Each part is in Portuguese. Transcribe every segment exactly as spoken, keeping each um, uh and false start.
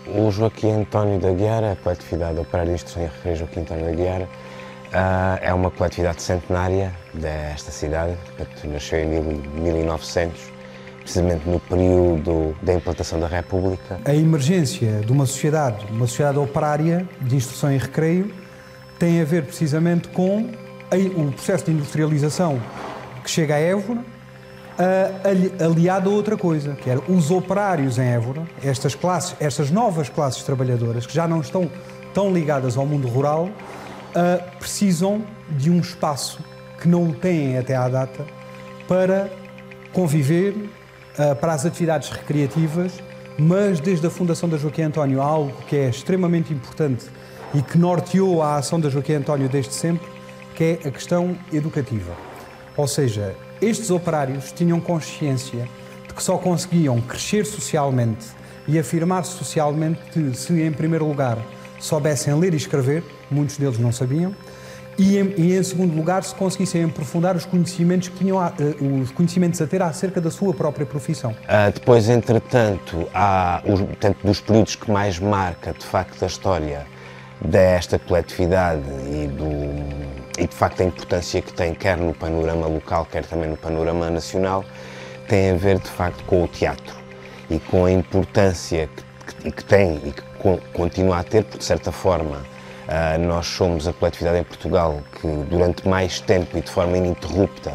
O Joaquim António da Guiar, a coletividade Operária de Instrução e Recreio Joaquim António da Guiar, é uma coletividade centenária desta cidade, nasceu em mil e novecentos, precisamente no período da implantação da República. A emergência de uma sociedade, uma sociedade operária de instrução e recreio, tem a ver precisamente com o processo de industrialização que chega a Évora, aliado a outra coisa, que era os operários em Évora, estas classes, estas novas classes trabalhadoras que já não estão tão ligadas ao mundo rural, precisam de um espaço que não o têm até à data para conviver, para as atividades recreativas, mas desde a fundação da Joaquim António há algo que é extremamente importante e que norteou a ação da Joaquim António desde sempre, que é a questão educativa. Ou seja, estes operários tinham consciência de que só conseguiam crescer socialmente e afirmar-se socialmente se, em primeiro lugar, soubessem ler e escrever, muitos deles não sabiam, e em, e, em segundo lugar, se conseguissem aprofundar os conhecimentos, que tinham a, os conhecimentos a ter acerca da sua própria profissão. Uh, depois, entretanto, há os, portanto, dos períodos que mais marca, de facto, a história desta coletividade e, do, e, de facto, a importância que tem, quer no panorama local, quer também no panorama nacional, tem a ver, de facto, com o teatro e com a importância que, que, que tem e que continua a ter, porque, de certa forma, uh, nós somos a coletividade em Portugal que, durante mais tempo e de forma ininterrupta,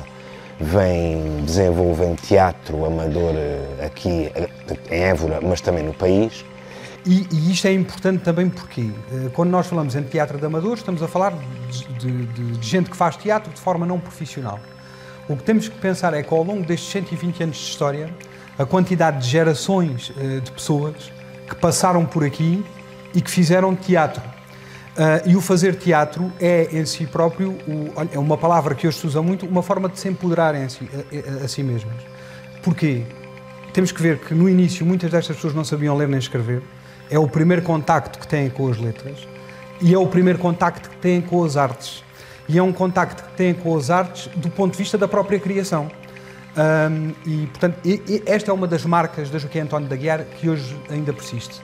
vem desenvolvendo teatro amador aqui em Évora, mas também no país. E, e isto é importante também porque, quando nós falamos em teatro de amadores, estamos a falar de, de, de gente que faz teatro de forma não profissional. O que temos que pensar é que, ao longo destes cento e vinte anos de história, a quantidade de gerações de pessoas que passaram por aqui e que fizeram teatro. Uh, e o fazer teatro é, em si próprio, o, é uma palavra que hoje se usa muito, uma forma de se empoderarem a si, a, a, a si mesmas. Porquê? Temos que ver que, no início, muitas destas pessoas não sabiam ler nem escrever. É o primeiro contacto que têm com as letras e é o primeiro contacto que têm com as artes. E é um contacto que têm com as artes do ponto de vista da própria criação. Um, e, portanto, e, e esta é uma das marcas da Joaquim António da Guiar que hoje ainda persiste.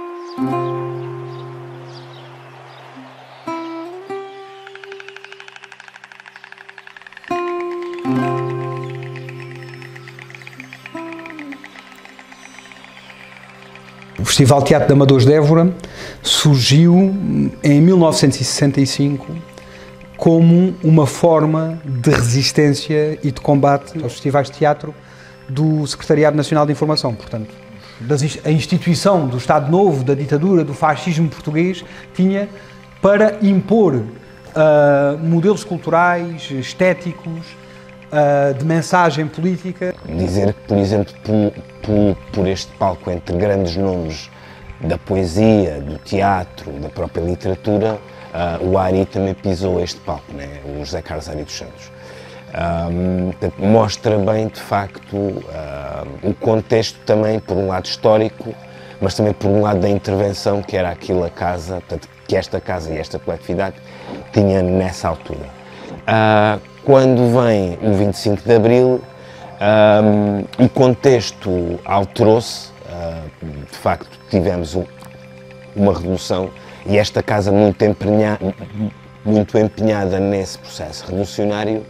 O Festival Teatro de Amadores de Évora surgiu em mil novecentos e sessenta e cinco como uma forma de resistência e de combate aos festivais de teatro do Secretariado Nacional de Informação. Portanto, a instituição do Estado Novo, da ditadura, do fascismo português, tinha para impor uh, modelos culturais, estéticos, uh, de mensagem política. Dizer que, por exemplo, por, por, por este palco entre grandes nomes da poesia, do teatro, da própria literatura, uh, o Ari também pisou este palco, né? O José Carlos Ari dos Santos. Um, portanto, mostra bem, de facto, uh, o contexto também, por um lado histórico, mas também por um lado da intervenção que era aquilo a casa, portanto, que esta casa e esta coletividade tinha nessa altura. Uh, quando vem o vinte e cinco de Abril, um, o contexto alterou-se, uh, de facto tivemos um, uma revolução e esta casa muito, empenha, muito empenhada nesse processo revolucionário,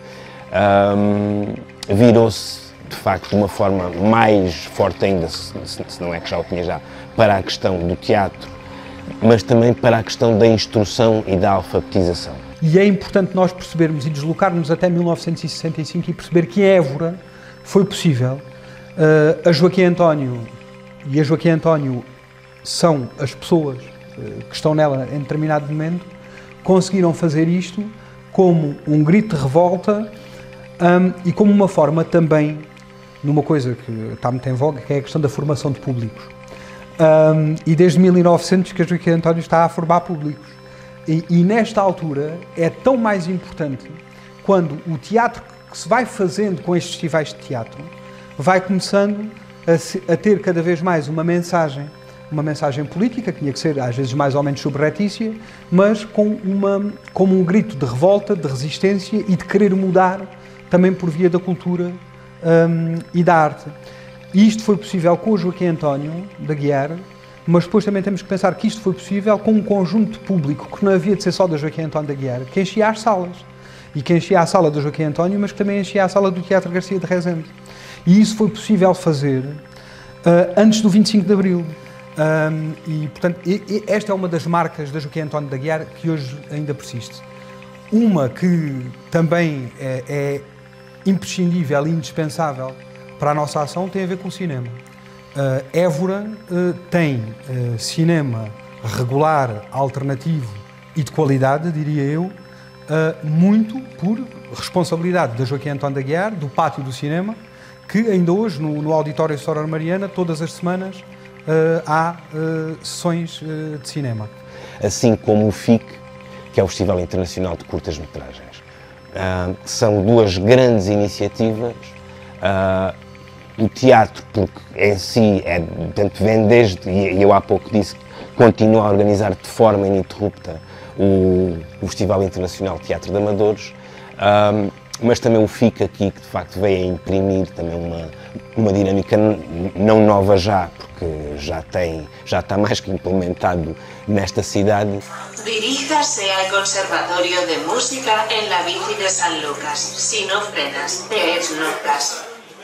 Um, virou-se, de facto, de uma forma mais forte ainda, se, se não é que já o tinha já, para a questão do teatro, mas também para a questão da instrução e da alfabetização. E é importante nós percebermos e deslocarmos até mil novecentos e sessenta e cinco e perceber que em Évora foi possível. Uh, a Joaquim António e a Joaquim António são as pessoas uh, que estão nela em determinado momento, conseguiram fazer isto como um grito de revolta. Um, e como uma forma também, numa coisa que está muito em voga, que é a questão da formação de públicos. Um, e desde mil e novecentos que a Joaquim António está a formar públicos. E, e nesta altura é tão mais importante quando o teatro que se vai fazendo com estes festivais de teatro vai começando a, se, a ter cada vez mais uma mensagem, uma mensagem política, que tinha que ser às vezes mais ou menos subreptícia, mas com uma, como um grito de revolta, de resistência e de querer mudar também por via da cultura um, e da arte. E isto foi possível com o Joaquim António da Guiar, mas depois também temos que pensar que isto foi possível com um conjunto público que não havia de ser só da Joaquim António da Aguiar, que enchia as salas. E que enchia a sala do Joaquim António, mas que também enchia a sala do Teatro Garcia de Rezende. E isso foi possível fazer uh, antes do vinte e cinco de Abril. Um, e, portanto, e, e esta é uma das marcas da Joaquim António da Aguiar que hoje ainda persiste. Uma que também é, é imprescindível e indispensável para a nossa ação tem a ver com o cinema. Uh, Évora uh, tem uh, cinema regular, alternativo e de qualidade, diria eu, uh, muito por responsabilidade da Joaquim António da Aguiar, do Pátio do Cinema, que ainda hoje, no, no Auditório Soror Mariana, todas as semanas uh, há uh, sessões uh, de cinema. Assim como o F I C, que é o Festival Internacional de Curtas-Metragens. Uh, são duas grandes iniciativas. Uh, o teatro, porque em si, é, portanto, vem desde, e eu há pouco disse, continua a organizar de forma ininterrupta o, o Festival Internacional de Teatro de Amadores, uh, mas também o F I C aqui, que de facto veio a imprimir também uma, uma dinâmica não nova já, porque já, tem, já está mais que implementado nesta cidade. Diríjase al Conservatorio de Música en la Bici de San Lucas. Si no frenas, te esnocas.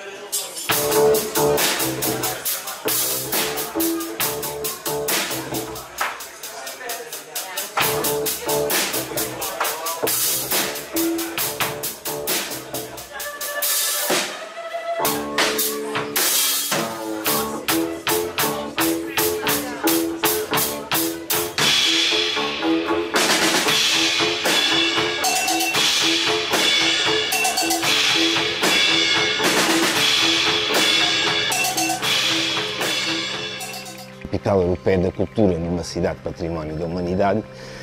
Capital Europeia da Cultura numa cidade património da humanidade,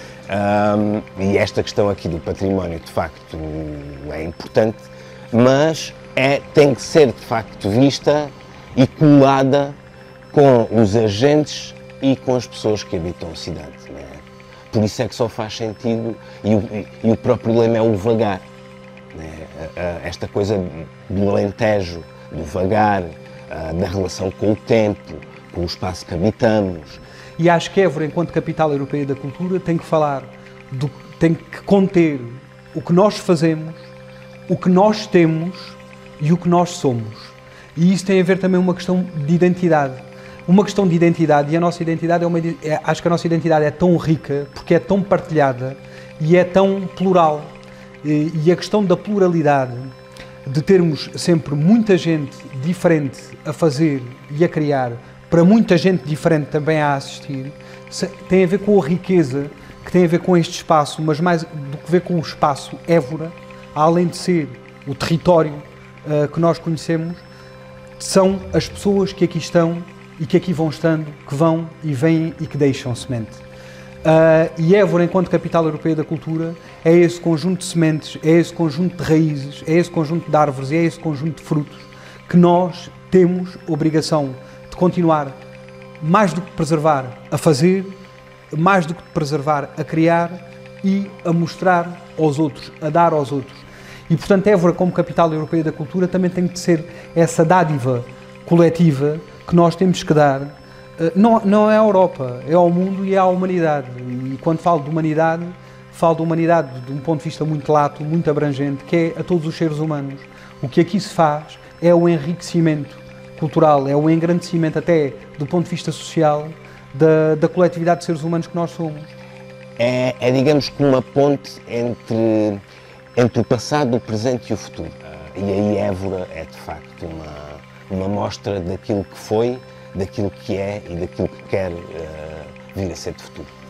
um, e esta questão aqui do património de facto é importante, mas é, tem que ser de facto vista e colada com os agentes e com as pessoas que habitam a cidade. Não é? Por isso é que só faz sentido, e o, e o próprio lema é o vagar. Não é? Esta coisa do Alentejo, do vagar, da relação com o tempo, com o espaço que habitamos. E acho que Évora, enquanto capital europeia da cultura, tem que falar, do, tem que conter o que nós fazemos, o que nós temos e o que nós somos. E isso tem a ver também com uma questão de identidade. Uma questão de identidade, e a nossa identidade é uma... É, acho que a nossa identidade é tão rica, porque é tão partilhada e é tão plural. E, e a questão da pluralidade, de termos sempre muita gente diferente a fazer e a criar, para muita gente diferente também a assistir, tem a ver com a riqueza que tem a ver com este espaço, mas mais do que ver com o espaço Évora, além de ser o território uh, que nós conhecemos, são as pessoas que aqui estão e que aqui vão estando, que vão e vêm e que deixam semente. Uh, e Évora, enquanto capital europeia da cultura, é esse conjunto de sementes, é esse conjunto de raízes, é esse conjunto de árvores, é esse conjunto de frutos que nós temos obrigação de continuar, mais do que preservar, a fazer, mais do que preservar, a criar e a mostrar aos outros, a dar aos outros. E, portanto, Évora, como capital europeia da cultura, também tem que ser essa dádiva coletiva que nós temos que dar, não, não é à Europa, é ao mundo e é à humanidade. E quando falo de humanidade, falo de humanidade de um ponto de vista muito lato, muito abrangente, que é a todos os seres humanos. O que aqui se faz é o enriquecimento cultural, é o engrandecimento até do ponto de vista social da, da coletividade de seres humanos que nós somos. É, é digamos que uma ponte entre, entre o passado, o presente e o futuro. E aí Évora é de facto uma, uma mostra daquilo que foi, daquilo que é e daquilo que quer uh, vir a ser de futuro.